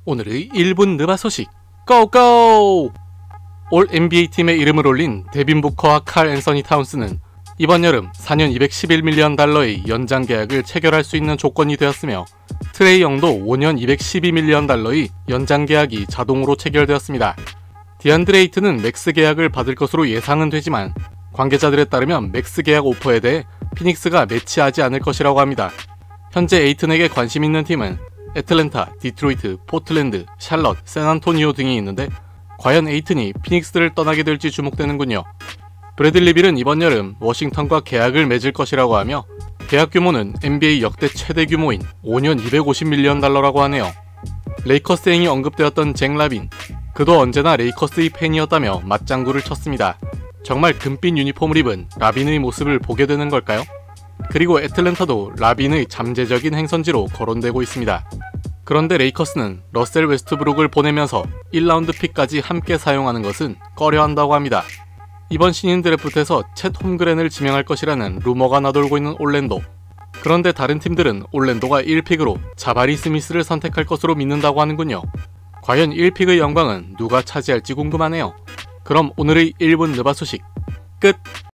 오늘의 1분 느바 소식 고고! 올 NBA 팀에 이름을 올린 데빈 부커와 칼 앤서니 타운스는 이번 여름 4년 211밀리언 달러의 연장 계약을 체결할 수 있는 조건이 되었으며 트레이 영도 5년 212밀리언 달러의 연장 계약이 자동으로 체결되었습니다. 디안드레 에이튼은 맥스 계약을 받을 것으로 예상은 되지만 관계자들에 따르면 맥스 계약 오퍼에 대해 피닉스가 매치하지 않을 것이라고 합니다. 현재 에이튼에게 관심 있는 팀은 애틀랜타, 디트로이트, 포틀랜드, 샬럿, 샌안토니오 등이 있는데 과연 에이튼이 피닉스를 떠나게 될지 주목되는군요. 브래들리 빌은 이번 여름 워싱턴과 계약을 맺을 것이라고 하며 계약 규모는 NBA 역대 최대 규모인 5년 250밀리언 달러라고 하네요. 레이커스 행이 언급되었던 잭 라빈, 그도 언제나 레이커스의 팬이었다며 맞장구를 쳤습니다. 정말 금빛 유니폼을 입은 라빈의 모습을 보게 되는 걸까요? 그리고 애틀랜타도 라빈의 잠재적인 행선지로 거론되고 있습니다. 그런데 레이커스는 러셀 웨스트브룩을 보내면서 1라운드 픽까지 함께 사용하는 것은 꺼려한다고 합니다. 이번 신인 드래프트에서 챗 홈그랜을 지명할 것이라는 루머가 나돌고 있는 올랜도. 그런데 다른 팀들은 올랜도가 1픽으로 자바리 스미스를 선택할 것으로 믿는다고 하는군요. 과연 1픽의 영광은 누가 차지할지 궁금하네요. 그럼 오늘의 1분 느바 소식 끝!